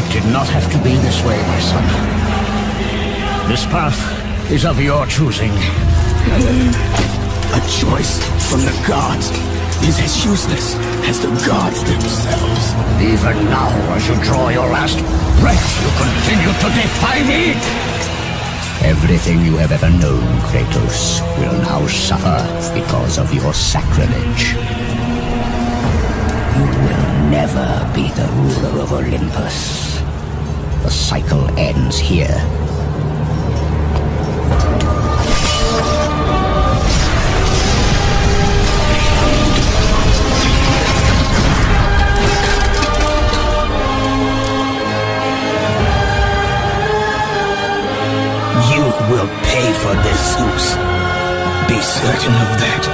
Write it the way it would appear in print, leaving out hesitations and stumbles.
It did not have to be this way, my son. This path is of your choosing. A choice from the gods is as useless as the gods themselves. Even now, as you draw your last breath, you continue to defy me! Everything you have ever known, Kratos, will now suffer because of your sacrilege. You will never be the ruler of Olympus. The cycle ends here. You will pay for this, Zeus. Be certain of that.